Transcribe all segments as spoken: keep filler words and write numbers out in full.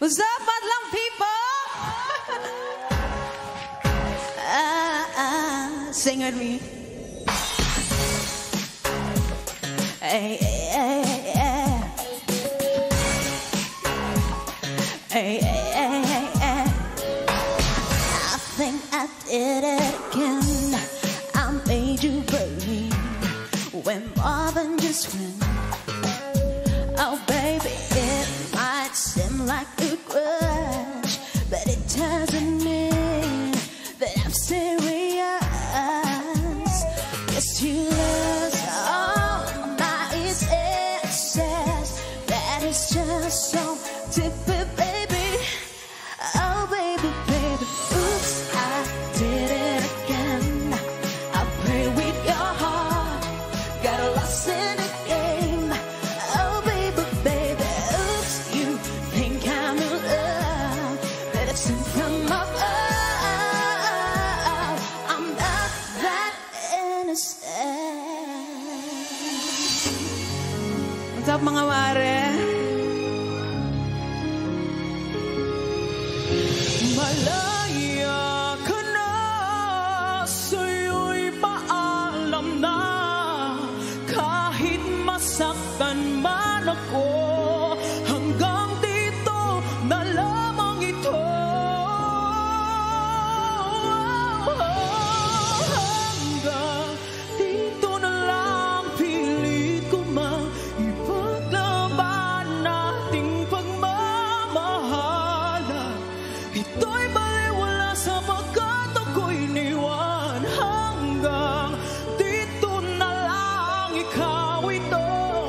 What's up, Madlang people? ah, ah, sing with me. Hey, hey, hey, hey. Hey, hey, hey, hey, hey. I think I did it again. I made you believe we're more than just friends. Oh, baby, it might seem like a grudge, but it doesn't mean that I'm serious. Yes, you lose all my excess. That is just so typical, baby. Oh, baby, baby, oops, I did it again. I pray with your heart, got lost in the game. Oh, baby, baby, oops, you think I'm in love, but it's in from above. I'm not that innocent. What's up, mga mare? Malaya ka na, sa'yo'y paalam na. Kahit masaktan man ako, hanggang dito na lamang ito. Hanggang dito na lang pilit ko maipaglaban nating pagmamahalan. Ito'y baliwala sapagkat ako'y iniwan. Hanggang dito na lang, ikaw itong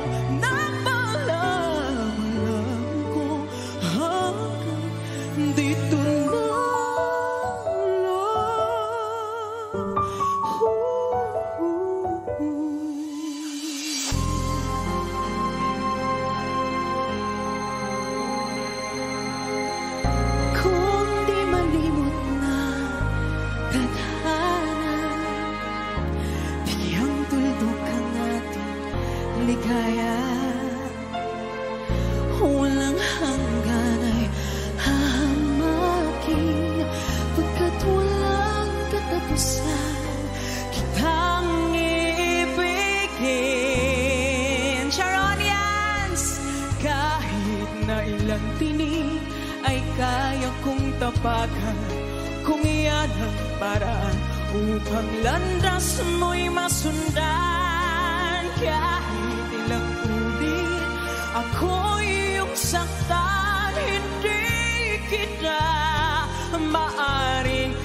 napalaman ko. Hanggang dito na lang. Kung di malimot na tadhana, bigyang tuldukan natin ligaya. Walang hanggan ay hahamakin, pagkat walang katapusan kitang iibigin. Charonians! Kahit na ilang tinig ay kaya kong tapakan, kung iyan ang paraan upang landas mo'y masundan. Kahit ilang ulit ako'y iyong saktan, hindi kita maaring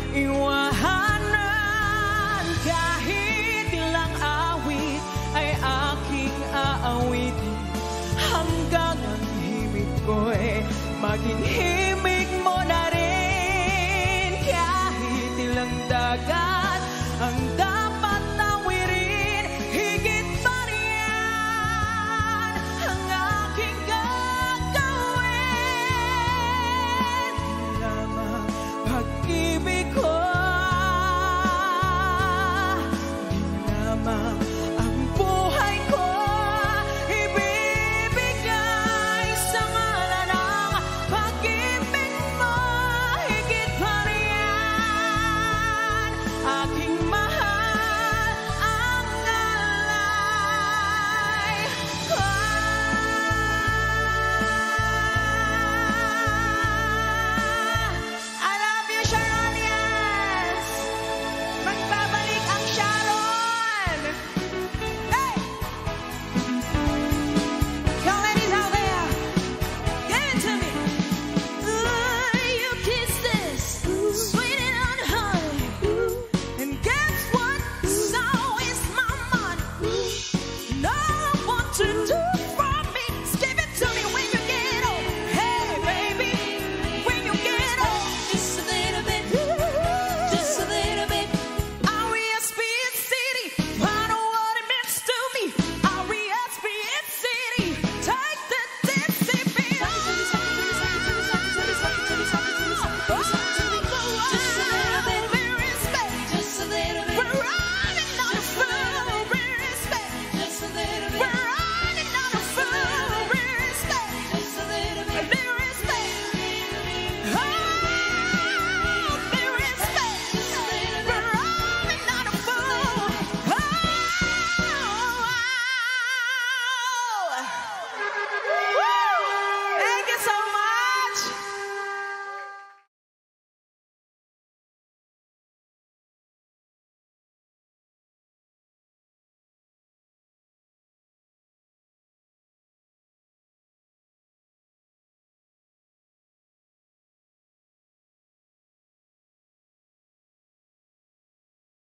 iwanan. Kahit ilang awit ay aking aawitin, hanggang ang himig ko'y maging himig mo na rin. Kahit ilang dagat ang